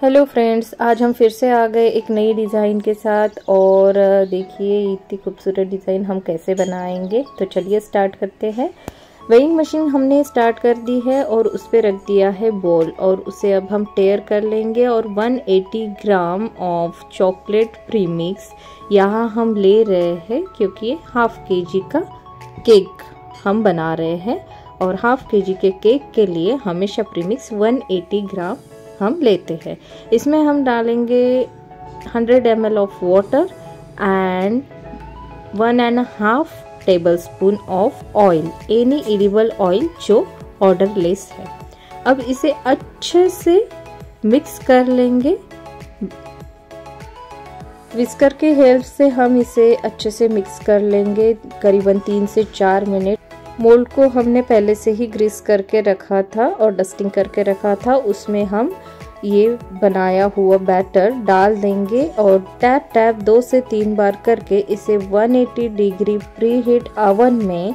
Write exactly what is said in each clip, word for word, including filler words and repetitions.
Hello friends, आज हम फिर से आ गए एक नई डिज़ाइन के साथ। और देखिए इतनी खूबसूरत डिज़ाइन हम कैसे बनाएंगे। तो चलिए स्टार्ट करते हैं। वेइंग मशीन हमने स्टार्ट कर दी है और उस पर रख दिया है बॉल, और उसे अब हम टेयर कर लेंगे। और एक सौ अस्सी ग्राम ऑफ चॉकलेट प्रीमिक्स यहाँ हम ले रहे हैं, क्योंकि ये हाफ के जी का केक हम बना रहे हैं। और हाफ के जी के केक के लिए हमेशा प्रीमिक्स एक सौ अस्सी ग्राम हम लेते हैं। इसमें हम डालेंगे hundred m l of water and one and half tablespoon of oil, any edible oil जो ऑर्डरलेस है। अब इसे अच्छे से मिक्स कर लेंगे। विस्कर के हेल्प से हम इसे अच्छे से मिक्स कर लेंगे करीबन तीन से चार मिनट। मोल्ड को हमने पहले से ही ग्रीस करके रखा था और डस्टिंग करके रखा था। उसमें हम ये बनाया हुआ बैटर डाल देंगे और टैप टैप दो से तीन बार करके इसे एक सौ अस्सी डिग्री प्री हीट ओवन में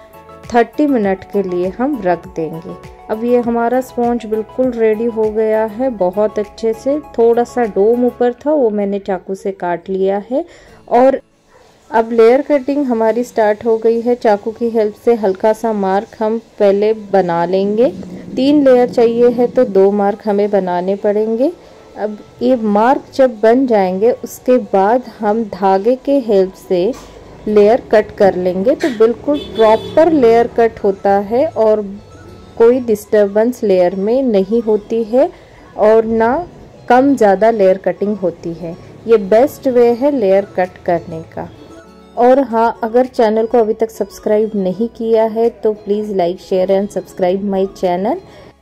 तीस मिनट के लिए हम रख देंगे। अब ये हमारा स्पॉन्ज बिल्कुल रेडी हो गया है बहुत अच्छे से। थोड़ा सा डोम ऊपर था, वो मैंने चाकू से काट लिया है। और अब लेयर कटिंग हमारी स्टार्ट हो गई है। चाकू की हेल्प से हल्का सा मार्क हम पहले बना लेंगे। तीन लेयर चाहिए है तो दो मार्क हमें बनाने पड़ेंगे। अब ये मार्क जब बन जाएंगे उसके बाद हम धागे के हेल्प से लेयर कट कर लेंगे। तो बिल्कुल प्रॉपर लेयर कट होता है और कोई डिस्टर्बेंस लेयर में नहीं होती है और ना कम ज़्यादा लेयर कटिंग होती है। ये बेस्ट वे है लेयर कट करने का। और हाँ, अगर चैनल को अभी तक सब्सक्राइब नहीं किया है तो please like share and subscribe my channel.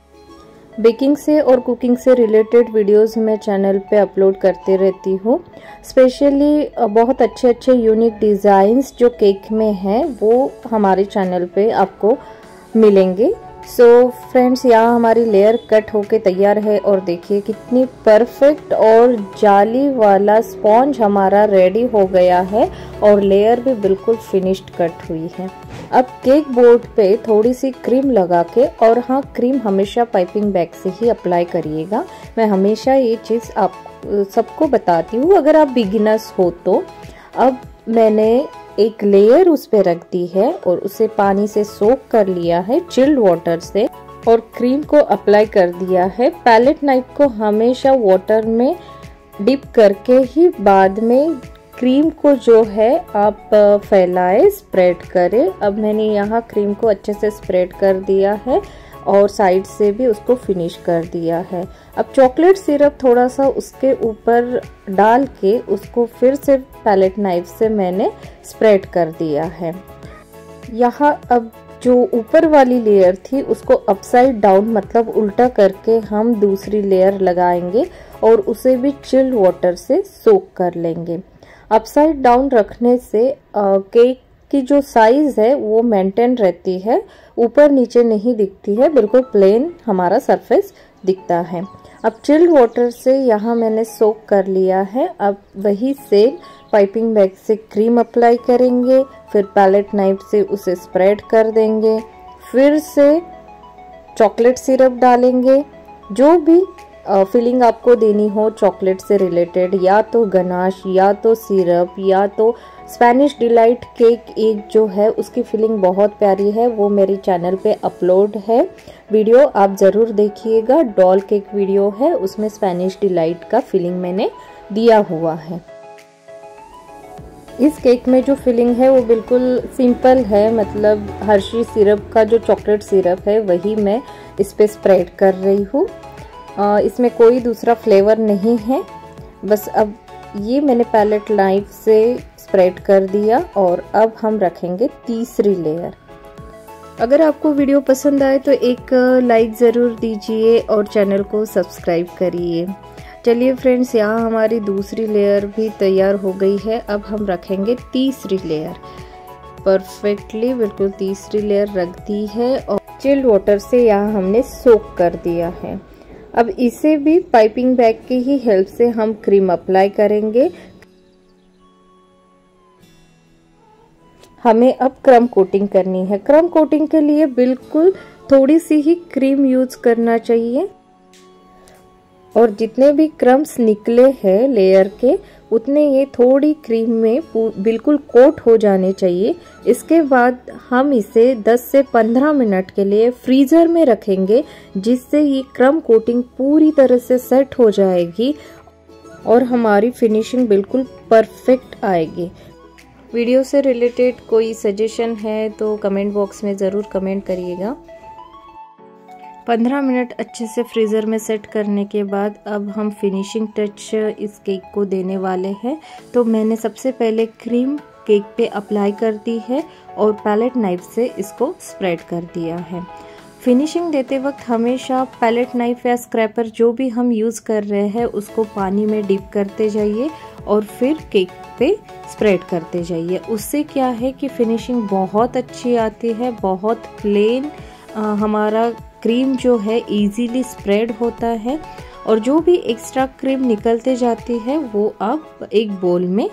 Baking से और कुकिंग से रिलेटेड वीडियोस मैं चैनल पे अपलोड करते रहती हूँ। स्पेशली बहुत अच्छे अच्छे यूनिक डिज़ाइंस जो केक में हैं वो हमारे चैनल पे आपको मिलेंगे। सो फ्रेंड्स, यहाँ हमारी लेयर कट होके तैयार है और देखिए कितनी परफेक्ट और जाली वाला स्पॉन्ज हमारा रेडी हो गया है और लेयर भी बिल्कुल फिनिश्ड कट हुई है। अब केक बोर्ड पे थोड़ी सी क्रीम लगा के, और हाँ, क्रीम हमेशा पाइपिंग बैग से ही अप्लाई करिएगा। मैं हमेशा ये चीज़ आप सबको बताती हूँ अगर आप बिगिनर्स हो तो। अब मैंने एक लेयर उस पे रख दी है और उसे पानी से सोक कर लिया है चिल्ड वाटर से, और क्रीम को अप्लाई कर दिया है। पैलेट नाइफ को हमेशा वाटर में डिप करके ही बाद में क्रीम को जो है आप फैलाए, स्प्रेड करें। अब मैंने यहाँ क्रीम को अच्छे से स्प्रेड कर दिया है और साइड से भी उसको फिनिश कर दिया है। अब चॉकलेट सिरप थोड़ा सा उसके ऊपर डाल के उसको फिर से पैलेट नाइफ से मैंने स्प्रेड कर दिया है। यहाँ अब जो ऊपर वाली लेयर थी उसको अपसाइड डाउन मतलब उल्टा करके हम दूसरी लेयर लगाएंगे और उसे भी चिल्ड वाटर से सोक कर लेंगे। अपसाइड डाउन रखने से केक की जो साइज है वो मेंटेन रहती है, ऊपर नीचे नहीं दिखती है, बिल्कुल प्लेन हमारा सरफेस दिखता है। अब चिल्ड वाटर से यहाँ मैंने सोक कर लिया है। अब वही से पाइपिंग बैग से क्रीम अप्लाई करेंगे, फिर पैलेट नाइफ से उसे स्प्रेड कर देंगे, फिर से चॉकलेट सिरप डालेंगे। जो भी फिलिंग आपको देनी हो चॉकलेट से रिलेटेड, या तो गनाश या तो सिरप या तो स्पेनिश डिलाइट केक एक जो है उसकी फिलिंग बहुत प्यारी है, वो मेरे चैनल पे अपलोड है वीडियो, आप ज़रूर देखिएगा। डॉल केक वीडियो है, उसमें स्पेनिश डिलाइट का फिलिंग मैंने दिया हुआ है। इस केक में जो फिलिंग है वो बिल्कुल सिंपल है, मतलब हर्शी सिरप का जो चॉकलेट सिरप है वही मैं इस पे स्प्रेड कर रही हूँ। इसमें कोई दूसरा फ्लेवर नहीं है। बस अब ये मैंने पैलेट नाइफ से स्प्रेड कर दिया और अब हम रखेंगे तीसरी लेयर। अगर आपको वीडियो पसंद आए तो एक लाइक ज़रूर दीजिए और चैनल को सब्सक्राइब करिए। चलिए फ्रेंड्स, यहाँ हमारी दूसरी लेयर भी तैयार हो गई है। अब हम रखेंगे तीसरी लेयर। परफेक्टली बिल्कुल तीसरी लेयर रख दी है और चिल्ड वाटर से यहाँ हमने सोक कर दिया है। अब इसे भी पाइपिंग बैग की ही हेल्प से हम क्रीम अप्लाई करेंगे। हमें अब क्रम कोटिंग करनी है। क्रम कोटिंग के लिए बिल्कुल थोड़ी सी ही क्रीम यूज करना चाहिए। और जितने भी क्रम्स निकले हैं लेयर के उतने ये थोड़ी क्रीम में बिल्कुल कोट हो जाने चाहिए। इसके बाद हम इसे दस से पंद्रह मिनट के लिए फ्रीज़र में रखेंगे, जिससे ये क्रम कोटिंग पूरी तरह से सेट हो जाएगी और हमारी फिनिशिंग बिल्कुल परफेक्ट आएगी। वीडियो से रिलेटेड कोई सजेशन है तो कमेंट बॉक्स में ज़रूर कमेंट करिएगा। पंद्रह मिनट अच्छे से फ्रीज़र में सेट करने के बाद अब हम फिनिशिंग टच इस केक को देने वाले हैं। तो मैंने सबसे पहले क्रीम केक पे अप्लाई कर दी है और पैलेट नाइफ से इसको स्प्रेड कर दिया है। फिनिशिंग देते वक्त हमेशा पैलेट नाइफ या स्क्रैपर जो भी हम यूज़ कर रहे हैं उसको पानी में डिप करते जाइए और फिर केक पे स्प्रेड करते जाइए। उससे क्या है कि फिनिशिंग बहुत अच्छी आती है, बहुत प्लेन हमारा क्रीम जो है इजीली स्प्रेड होता है और जो भी एक्स्ट्रा क्रीम निकलते जाती है वो आप एक बोल में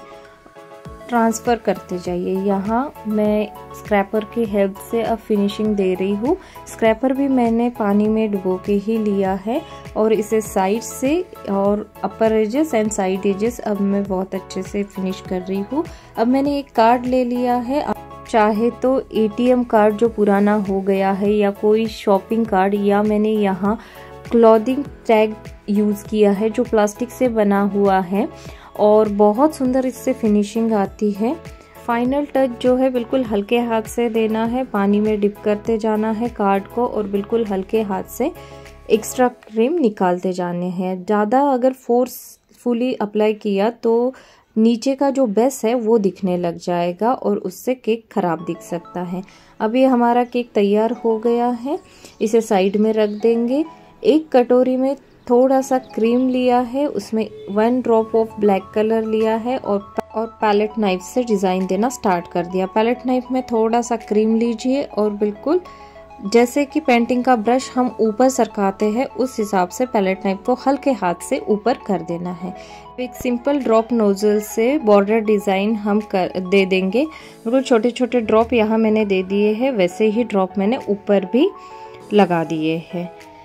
ट्रांसफ़र करते जाइए। यहाँ मैं स्क्रैपर की हेल्प से अब फिनिशिंग दे रही हूँ। स्क्रैपर भी मैंने पानी में डुबो के ही लिया है और इसे साइड से और upper edges and side edges अब मैं बहुत अच्छे से फिनिश कर रही हूँ। अब मैंने एक कार्ड ले लिया है, चाहे तो एटीएम कार्ड जो पुराना हो गया है या कोई शॉपिंग कार्ड, या मैंने यहाँ क्लॉथिंग टैग यूज़ किया है जो प्लास्टिक से बना हुआ है और बहुत सुंदर इससे फिनिशिंग आती है। फाइनल टच जो है बिल्कुल हल्के हाथ से देना है, पानी में डिप करते जाना है कार्ड को और बिल्कुल हल्के हाथ से एक्स्ट्रा क्रीम निकालते जाने हैं। ज़्यादा अगर फोर्सफुली अप्लाई किया तो नीचे का जो बेस है वो दिखने लग जाएगा और उससे केक खराब दिख सकता है। अब ये हमारा केक तैयार हो गया है, इसे साइड में रख देंगे। एक कटोरी में थोड़ा सा क्रीम लिया है, उसमें one drop of black colour लिया है और और पैलेट नाइफ से डिज़ाइन देना स्टार्ट कर दिया। पैलेट नाइफ में थोड़ा सा क्रीम लीजिए और बिल्कुल जैसे कि पेंटिंग का ब्रश हम ऊपर सरकाते हैं उस हिसाब से पैलेट नाइफ को हल्के हाथ से ऊपर कर देना है। एक सिंपल ड्रॉप नोजल से बॉर्डर डिज़ाइन हम कर दे देंगे। बिल्कुल छोटे छोटे ड्रॉप यहाँ मैंने दे दिए हैं, वैसे ही ड्रॉप मैंने ऊपर भी लगा दिए हैं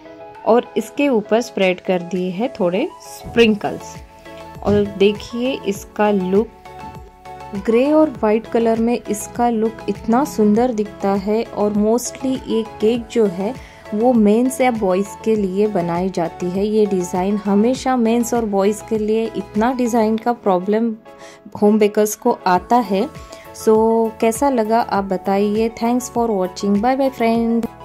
और इसके ऊपर स्प्रेड कर दिए हैं थोड़े स्प्रिंकल्स। और देखिए इसका लुक ग्रे और वाइट कलर में इसका लुक इतना सुंदर दिखता है। और मोस्टली ये केक जो है वो मेंस या बॉयज़ के लिए बनाई जाती है। ये डिज़ाइन हमेशा मेंस और बॉयज़ के लिए इतना डिज़ाइन का प्रॉब्लम होम बेकर्स को आता है। सो कैसा लगा आप बताइए। Thanks for watching. Bye bye friend.